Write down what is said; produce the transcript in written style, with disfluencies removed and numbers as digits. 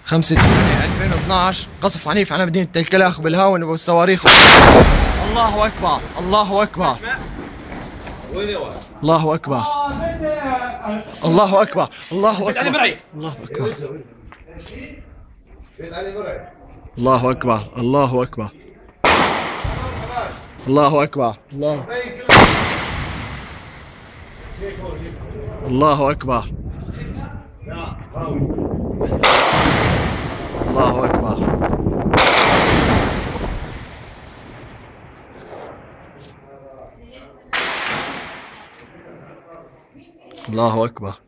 5/8/2012 قصف عنيف على مدينة الكلاخ بالهاون والصواريخ. الله أكبر الله أكبر الله أكبر الله أكبر الله أكبر الله أكبر الله أكبر الله أكبر الله أكبر الله أكبر الله أكبر الله أكبر.